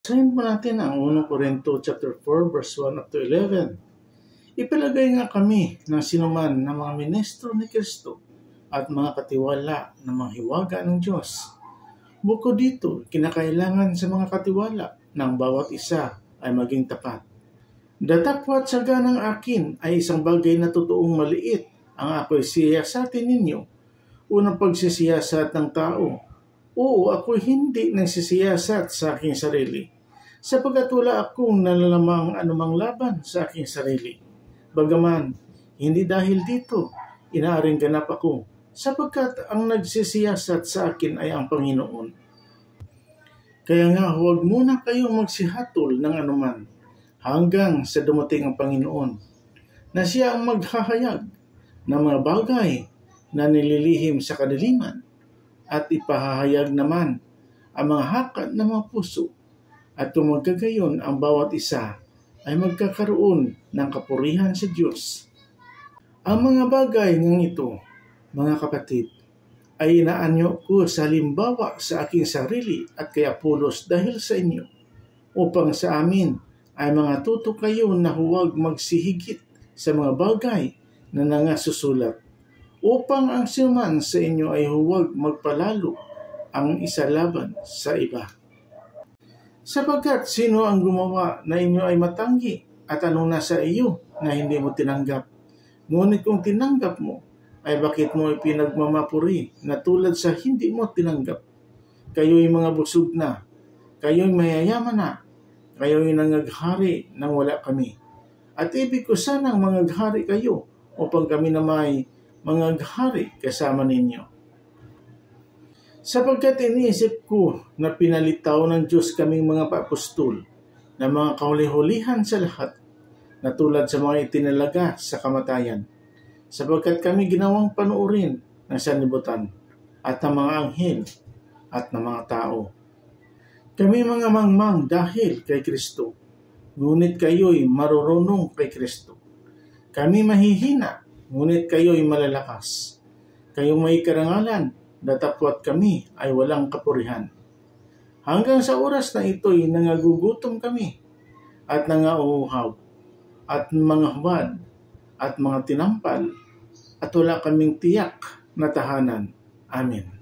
Basahin po natin ang 1 Corinto chapter 4 verse 1 up to 11. Ipalagay nga kami ng sinuman ng mga ministro ni Kristo at mga katiwala ng mga hiwaga ng Diyos. Bukod dito, kinakailangan sa mga katiwala ng bawat isa ay maging tapat. Datapwat sa ganang akin ay isang bagay na totoong maliit ang ako'y siyasatin ninyo. Unang pagsisiyasat ng tao. Oo, ako'y hindi nagsisiyasat sa aking sarili, sapagkat wala akong nalalamang anumang laban sa aking sarili. Bagaman, hindi dahil dito, inaaring ganap ako, sapagkat ang nagsisiyasat sa akin ay ang Panginoon. Kaya nga, huwag muna kayong magsihatol ng anuman, hanggang sa dumating ang Panginoon, na siya ang maghahayag ng mga bagay na nililihim sa kadiliman, at ipahahayag naman ang mga hakat ng mga puso. At kung magkagayon ang bawat isa, ay magkakaroon ng kapurihan sa Diyos. Ang mga bagay ng ito, mga kapatid, ay inaanyo ko sa halimbawa sa aking sarili at kay Apolos dahil sa inyo, upang sa amin ay mga tuto kayo na huwag magsihigit sa mga bagay na nangasusulat, upang ang sinuman sa inyo ay huwag magpalalo ang isa laban sa iba. Sapagkat sino ang gumawa na inyo ay matanggi at anong nasa iyo na hindi mo tinanggap? Ngunit kung tinanggap mo, ay bakit mo ipinagmamapuri na tulad sa hindi mo tinanggap? Kayo'y mga busog na, kayo'y mayayaman na, kayo'y nangaghari nang wala kami. At ibig ko sanang mangaghari kayo upang kami na may mangaghari kasama ninyo. Sapagkat iniisip ko na pinalitaw ng Diyos kaming mga paapostol na mga kahuli-hulihan sa lahat, na tulad sa mga itinalaga sa kamatayan, sapagkat kami ginawang panuorin ng sanlibutan at ng mga anghel at ng mga tao. Kami mga mangmang dahil kay Kristo, ngunit kayo'y marurunong kay Kristo. Kami mahihina, ngunit kayo'y malalakas. Kayong may karangalan, datapwat kami ay walang kapurihan. Hanggang sa oras na ito'y nangagugutom kami, at nangauuhaw, at mga hubad, at mga tinampal, at wala kaming tiyak na tahanan. Amen.